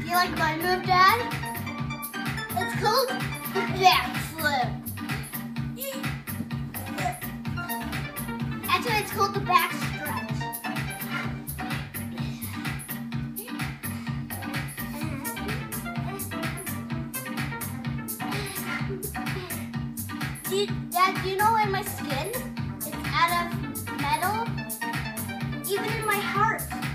You like my move, Dad? It's called the backflip. Actually, it's called the back stretch. Dad, do you know in my skin, it's out of metal? Even in my heart.